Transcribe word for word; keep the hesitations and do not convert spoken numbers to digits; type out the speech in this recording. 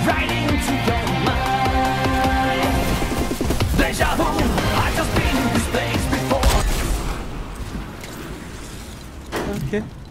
right into your mind. Deja vu, I just been in this place before. Okay.